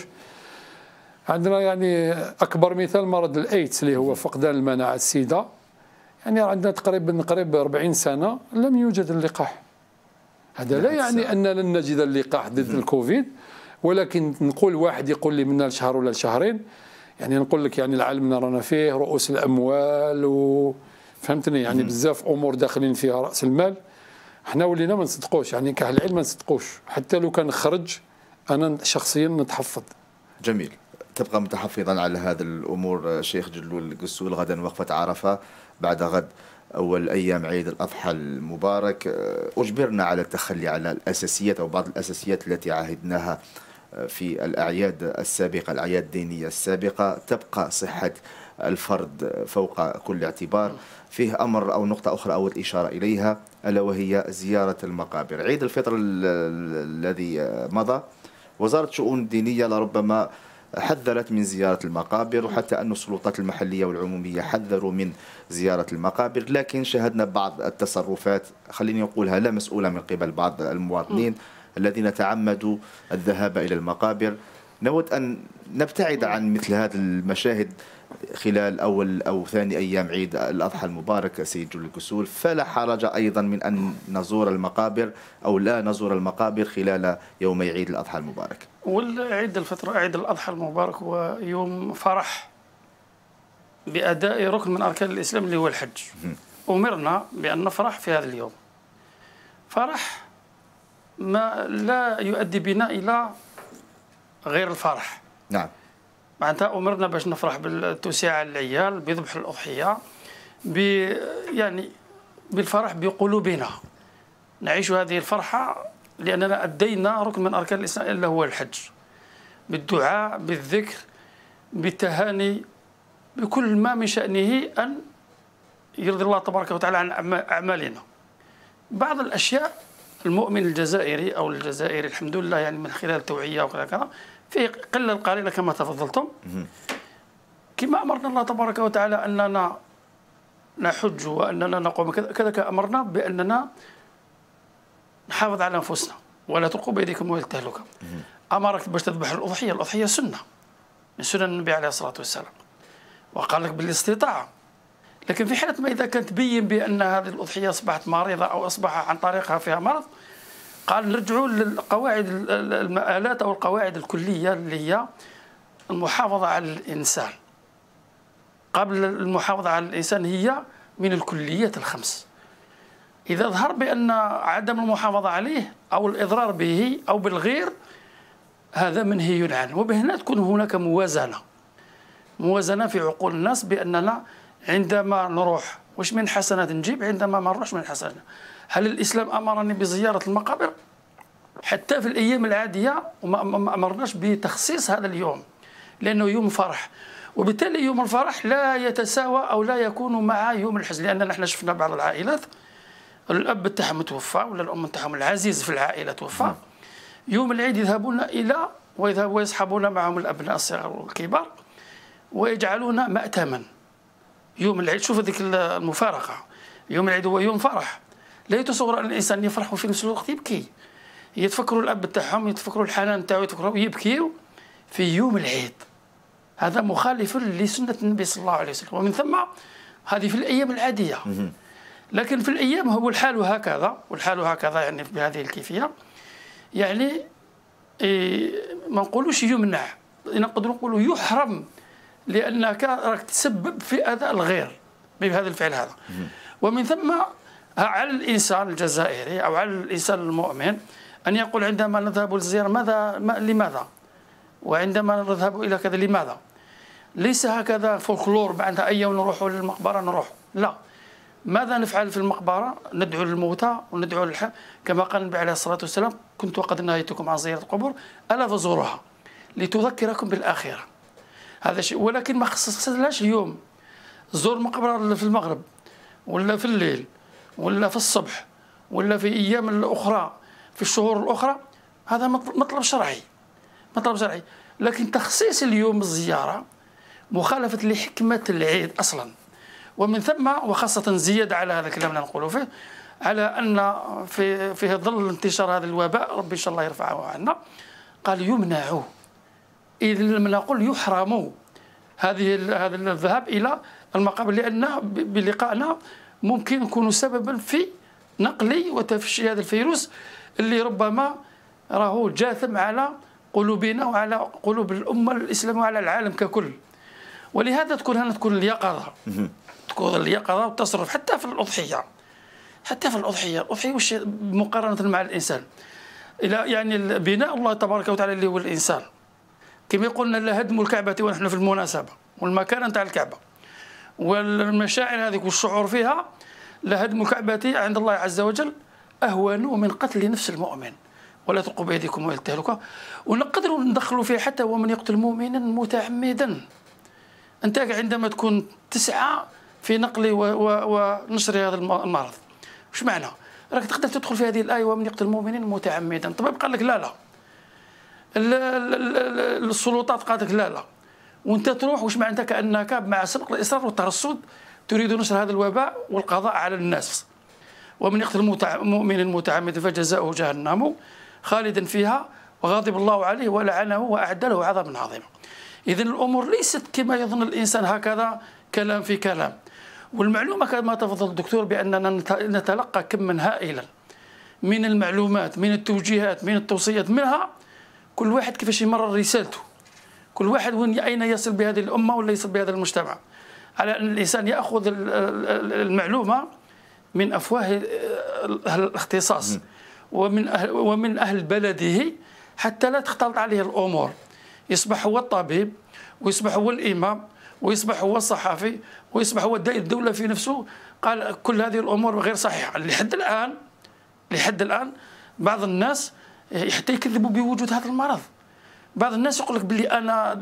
[SPEAKER 2] عندنا يعني اكبر مثال مرض الايدز اللي هو فقدان المناعه، السيدا. يعني عندنا تقريبا 40 سنه لم يوجد اللقاح. هذا لا يعني ان لن نجد اللقاح ضد الكوفيد، ولكن نقول واحد يقول لي من شهر ولا شهرين، يعني نقول لك يعني العالم رانا فيه رؤوس الاموال فهمتني، يعني بزاف امور داخلين فيها راس المال. احنا ولينا ما نصدقوش، يعني كاهل العلم ما نصدقوش. حتى لو كان خرج انا شخصيا نتحفظ.
[SPEAKER 1] جميل. تبقى متحفظا على هذه الامور شيخ جلول القسول. غدا وقفه عرفه، بعد غد اول ايام عيد الاضحى المبارك. اجبرنا على التخلي على الاساسيات او بعض الاساسيات التي عاهدناها في الأعياد السابقة، الأعياد الدينية السابقة. تبقى صحة الفرد فوق كل اعتبار. فيه أمر أو نقطة أخرى أود إشارة إليها، ألا وهي زيارة المقابر. عيد الفطر الذي مضى وزارة الشؤون الدينية لربما حذرت من زيارة المقابر، وحتى أن السلطات المحلية والعمومية حذروا من زيارة المقابر. لكن شاهدنا بعض التصرفات، خليني أقولها لا مسؤولة، من قبل بعض المواطنين الذين تعمدوا الذهاب إلى المقابر. نود أن نبتعد عن مثل هذه المشاهد خلال أول أو ثاني أيام عيد الأضحى المبارك سيد جلول القسول. فلا حرج أيضا من أن نزور المقابر أو لا نزور المقابر خلال يومي عيد الأضحى المبارك.
[SPEAKER 3] والعيد الفطر، عيد الأضحى المبارك، هو يوم فرح بأداء ركن من أركان الإسلام اللي هو الحج. أمرنا بأن نفرح في هذا اليوم، فرح ما لا يؤدي بنا إلى غير الفرح.
[SPEAKER 1] نعم.
[SPEAKER 3] معناتها أمرنا باش نفرح بالتوسيع العيال، بذبح الأضحية، يعني بالفرح بقلوبنا، نعيش هذه الفرحة لأننا أدينا ركن من أركان الإسلام إلا هو الحج، بالدعاء، بالذكر، بالتهاني، بكل ما من شأنه أن يرضي الله تبارك وتعالى عن أعمالنا. بعض الأشياء المؤمن الجزائري أو الجزائري الحمد لله يعني من خلال التوعية وكذا فيه قلة قليلة كما تفضلتم، كما أمرنا الله تبارك وتعالى أننا نحج وأننا نقوم كذلك أمرنا بأننا نحافظ على أنفسنا ولا تلقوا بأيديكم إلى التهلكة. أمرك باش تذبح الأضحية، الأضحية سنة من سنن النبي عليه الصلاة والسلام، وقال لك بالاستطاعة. لكن في حالة ما إذا كانت تبين بأن هذه الأضحية أصبحت مريضة أو أصبح عن طريقها فيها مرض، قال نرجعوا للقواعد المآلات أو القواعد الكلية اللي هي المحافظة على الإنسان. قبل المحافظة على الإنسان هي من الكليات الخمس. إذا ظهر بأن عدم المحافظة عليه أو الإضرار به أو بالغير هذا منهي عنه، وبهنا تكون هناك موازنة في عقول الناس بأننا عندما نروح واش من حسنات نجيب عندما ما نروحش من حسنات. هل الإسلام أمرني بزيارة المقابر؟ حتى في الأيام العادية وما أمرناش بتخصيص هذا اليوم لأنه يوم فرح، وبالتالي يوم الفرح لا يتساوى أو لا يكون مع يوم الحزن. لأننا نحن شفنا بعض العائلات الأب تاعهم توفى ولا الأم تاعهم العزيز في العائلة توفى، يوم العيد يذهبون إلى ويصحبون معهم الأبناء الصغار والكبار ويجعلون مأتما يوم العيد. شوف هذيك المفارقة، يوم العيد هو يوم فرح، لا يتصور أن الإنسان يفرح وفي نفس الوقت يبكي. يتفكروا الأب تاعهم، يتفكروا الحنان تاعو، يتفكروا يبكيوا في يوم العيد. هذا مخالف لسنة النبي صلى الله عليه وسلم، ومن ثم هذه في الأيام العادية. لكن في الأيام هو الحال هكذا يعني بهذه الكيفية، يعني ما نقولوش يمنع، نقدر نقولوا يحرم، لأنك راك تسبب في أذى الغير بهذا الفعل هذا. ومن ثم على الإنسان الجزائري أو على الإنسان المؤمن أن يقول عندما نذهب للزيارة لماذا؟ وعندما نذهب إلى كذا لماذا؟ ليس هكذا فولكلور معناتها أي يوم نروح للمقبرة نروح، لا. ماذا نفعل في المقبرة؟ ندعو للموتى وندعو كما قال النبي عليه الصلاة والسلام كنت وقد نهيتكم عن زيارة القبور ألا فزوروها لتذكركم بالآخرة. هذا شيء، ولكن ما خصصناش يوم زور المقبرة في المغرب ولا في الليل ولا في الصبح ولا في أيام الأخرى في الشهور الأخرى. هذا مطلب شرعي. لكن تخصيص اليوم الزيارة مخالفة لحكمة العيد أصلا. ومن ثم وخاصة زيادة على هذا الكلام اللي نقوله فيه، على أن في ظل انتشار هذا الوباء ربي إن شاء الله يرفعه عنا، قال يمنعوا، إذا لم نقل يحرموا هذا الذهاب إلى المقابر، لأن بلقائنا ممكن يكون سببا في نقل وتفشي هذا الفيروس اللي ربما راهو جاثم على قلوبنا وعلى قلوب الأمة الإسلامية وعلى العالم ككل. ولهذا تكون اليقظة، والتصرف حتى في الأضحية. الأضحية وش مقارنة مع الإنسان؟ يعني بناء الله تبارك وتعالى اللي هو الإنسان، كما قلنا لهدم الكعبة ونحن في المناسبة والمكانة نتاع الكعبة والمشاعر هذه والشعور فيها، لهدم الكعبة عند الله عز وجل أهون من قتل نفس المؤمن ولا تلقوا بأيديكم إلى التهلكة. ونقدروا ندخلوا فيه حتى ومن يقتل مؤمنا متعمدا. أنت عندما تكون تسعى في نقل ونشر هذا المرض، وش معنى؟ راك تقدر تدخل في هذه الآية ومن يقتل مؤمنا متعمدا. طيب قال لك لا السلطات قالت لك لا، وانت تروح وش معناتها؟ كأنك مع سبق الإصرار والترصد تريد نشر هذا الوباء والقضاء على الناس. ومن يقتل مؤمنا متعمدا فجزاؤه جهنم خالدا فيها وغضب الله عليه ولعنه وأعد له عذابا عظيما. إذن الأمور ليست كما يظن الإنسان هكذا كلام في كلام. والمعلومة كما تفضل الدكتور بأننا نتلقى كما هائلا من المعلومات، من التوجيهات، من التوصيات، منها كل واحد كيفاش يمرر رسالته، كل واحد أين يصل بهذه الأمة ولا يصل بهذا المجتمع، على أن الإنسان يأخذ المعلومة من أفواه الاختصاص ومن أهل بلده حتى لا تختلط عليه الأمور، يصبح هو الطبيب ويصبح هو الإمام ويصبح هو الصحفي ويصبح هو داعي الدولة في نفسه. قال كل هذه الأمور غير صحيحة. لحد الآن بعض الناس حتى يكذبوا بوجود هذا المرض. بعض الناس يقول لك باللي انا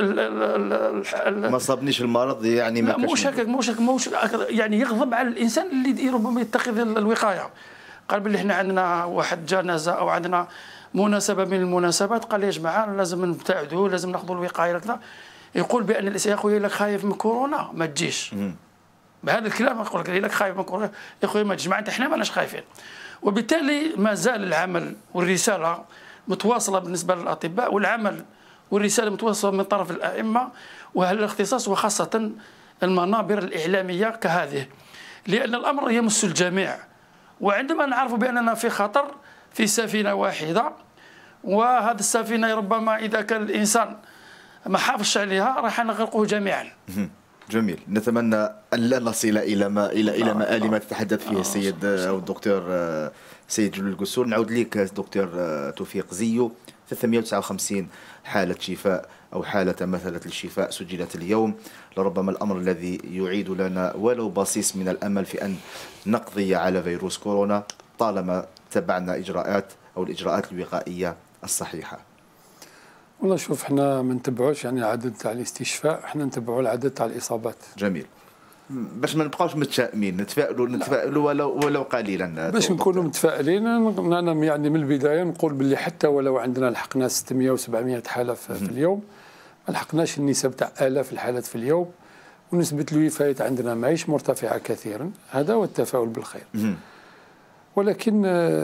[SPEAKER 1] ما صابنيش المرض يعني
[SPEAKER 3] لا موش يعني يغضب على الانسان اللي ربما يتخذ الوقايه. قال باللي احنا عندنا واحد جنازه او عندنا مناسبه من المناسبات، قال يا جماعه لازم نبتعدوا، لازم ناخذوا الوقايه كذا. يقول بان الانسان يا خويا الا خايف من كورونا ما تجيش. بهذا الكلام يقول لك الا خايف من كورونا يا خويا ما تجيش، معناتها احنا ماناش خايفين. وبالتالي ما زال العمل والرساله متواصله بالنسبه للاطباء، والعمل والرساله متواصله من طرف الائمه واهل الاختصاص، وخاصه المنابر الاعلاميه كهذه، لان الامر يمس الجميع. وعندما نعرف باننا في خطر في سفينه واحده، وهذه السفينه ربما اذا كان الانسان ما حافظش عليها راح نغرقه جميعا.
[SPEAKER 1] جميل. نتمنى ان لا نصل الى مآل ما تتحدث فيه السيد او الدكتور سيد جلول القسول. نعود لك دكتور توفيق زيو. 359 حالة شفاء أو حالة مثلة للشفاء سجلت اليوم. لربما الأمر الذي يعيد لنا ولو بصيص من الأمل في أن نقضي على فيروس كورونا طالما تبعنا الإجراءات الوقائية الصحيحة.
[SPEAKER 2] والله شوف، احنا ما نتبعوش يعني العدد تاع الاستشفاء، احنا نتبعوا العدد تاع الإصابات.
[SPEAKER 1] جميل. باش ما نبقاوش متشائمين، نتفائلوا ولو قليلا.
[SPEAKER 2] باش نكونوا متفائلين، انا يعني من البدايه نقول باللي حتى ولو عندنا لحقنا 600 و700 حاله في اليوم، ما لحقناش النسب تاع آلاف الحالات في اليوم، ونسبه الوفيات عندنا ماهيش مرتفعه كثيرا. هذا هو التفاؤل بالخير. ولكن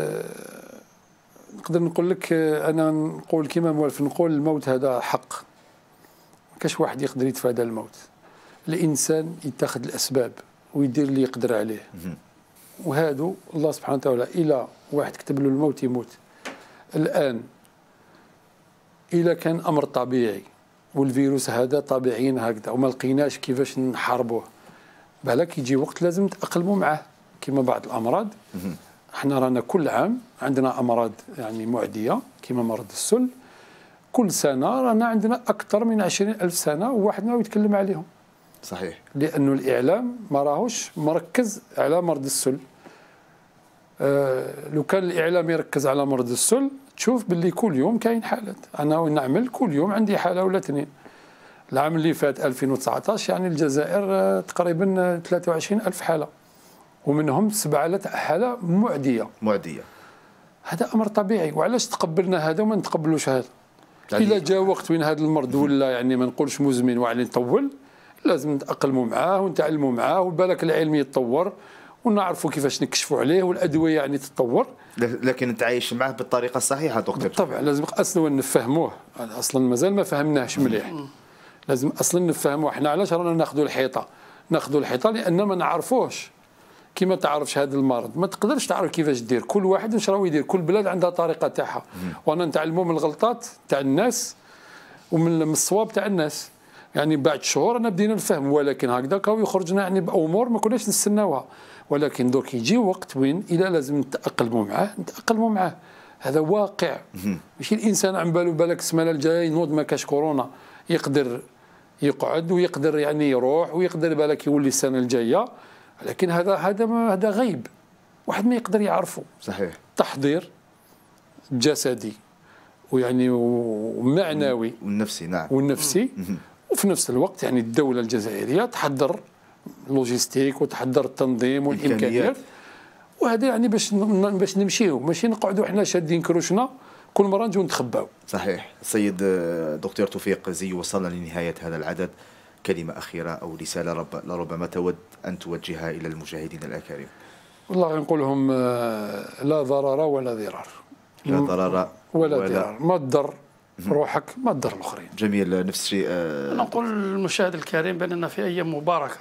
[SPEAKER 2] نقدر نقول لك، انا نقول كما موالف، نقول الموت هذا حق، ما كاش واحد يقدر يتفادى الموت. الانسان يتخذ الاسباب ويدير اللي يقدر عليه، وهادو الله سبحانه وتعالى الى واحد كتب له الموت يموت. الان اذا كان امر طبيعي والفيروس هذا طبيعيا هكذا وما لقيناش كيفاش نحاربوه، بالك يجي وقت لازم نتاقلموا معه. كما بعض الامراض، احنا رانا كل عام عندنا امراض يعني معديه كما مرض السل، كل سنه رانا عندنا اكثر من 20,000 سنه وواحد ما يتكلم عليهم.
[SPEAKER 1] صحيح.
[SPEAKER 2] لأنه الإعلام ما راهوش مركز على مرض السل. لو كان الإعلام يركز على مرض السل تشوف باللي كل يوم كاين حالات. أنا نعمل كل يوم عندي حالة ولا اثنين. العام اللي فات 2019 يعني الجزائر تقريبا 23,000 حالة، ومنهم 7 حالة معدية. هذا أمر طبيعي. وعلاش تقبلنا هذا وما نتقبلوش هذا؟ إلا جاء وقت وين هذا المرض ولا يعني ما نقولش مزمن وعليه نطول، لازم نتأقلموا معاه ونتعلموا معاه، وبالك العلم يتطور ونعرفوا كيفاش نكشفوا عليه، والأدوية يعني تتطور،
[SPEAKER 1] لكن نتعايش معاه بالطريقة الصحيحة دكتور.
[SPEAKER 2] بالطبع لازم أصلا نفهموه. أصلا مازال ما فهمناهش مليح. لازم أصلا نفهموه. احنا علاش رانا ناخذوا الحيطة لأن ما نعرفوش. كيما تعرفش هذا المرض ما تقدرش تعرف كيفاش دير، كل واحد واش راهو يدير، كل بلاد عندها طريقة تاعها، وانا نتعلموا من الغلطات تاع الناس ومن الصواب تاع الناس. يعني بعد شهور انا بدينا نفهم، ولكن هكذاك هو يخرجنا يعني بامور ما كناش نستناوها. ولكن دوك يجي وقت وين الى لازم نتاقلموا معاه. هذا واقع. ماشي الانسان عم بالك السمانه الجايه ينوض ما كاش كورونا، يقدر يقعد ويقدر يعني يروح ويقدر بالك يولي السنه الجايه، لكن هذا غيب، واحد ما يقدر يعرفه.
[SPEAKER 1] صحيح.
[SPEAKER 2] تحضير جسدي ويعني ومعنوي
[SPEAKER 1] والنفسي. نعم.
[SPEAKER 2] والنفسي. وفي نفس الوقت يعني الدولة الجزائرية تحضر لوجيستيك وتحضر التنظيم والإمكانيات، وهذا يعني باش نمشيو، ماشي نقعدوا احنا شادين كروشنا كل مرة نجوا نتخباو.
[SPEAKER 1] صحيح. السيد دكتور توفيق زيو، وصلنا لنهاية هذا العدد. كلمة أخيرة أو رسالة لربما تود أن توجهها إلى المشاهدين الأكارم.
[SPEAKER 2] والله نقول لهم لا ضرر ولا ضرار.
[SPEAKER 1] لا ضرر
[SPEAKER 2] ولا ضرار. ما تضر روحك ما تضر الاخرين.
[SPEAKER 1] جميل. نفس الشيء.
[SPEAKER 3] نقول للمشاهد الكريم باننا في ايام مباركه،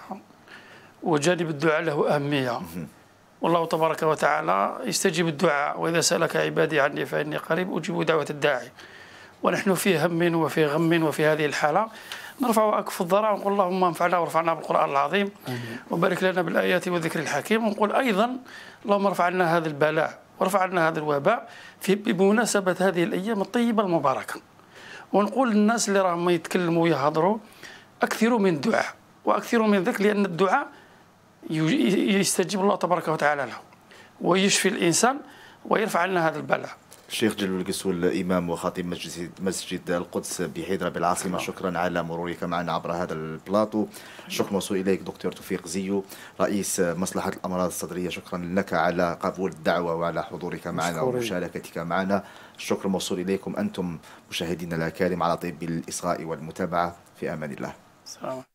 [SPEAKER 3] وجانب الدعاء له اهميه، والله تبارك وتعالى يستجيب الدعاء، واذا سالك عبادي عني فاني قريب اجيب دعوه الداعي. ونحن في هم وفي غم وفي هذه الحاله نرفع اكف الضراع ونقول اللهم انفعنا وارفعنا بالقران العظيم وبارك لنا بالايات والذكر الحكيم. ونقول ايضا اللهم ارفع عنا هذا البلاء وارفع عنا هذا الوباء بمناسبة هذه الأيام الطيبة المباركة. ونقول للناس اللي راهم يتكلموا ويهضروا أكثروا من الدعاء وأكثروا من ذكر، لأن الدعاء يستجيب الله تبارك وتعالى له ويشفي الإنسان ويرفع عنا هذا البلاء.
[SPEAKER 1] الشيخ جلول القسول إمام وخطيب مسجد القدس بحيدرة بالعاصمة، شكرا على مرورك معنا عبر هذا البلاطو. الشكر موصول إليك دكتور توفيق زيو رئيس مصلحة الأمراض الصدرية، شكرا لك على قبول الدعوة وعلى حضورك معنا ومشاركتك معنا. الشكر موصول إليكم أنتم مشاهدينا الكرام على طيب الإصغاء والمتابعة. في أمان الله.
[SPEAKER 3] السلام.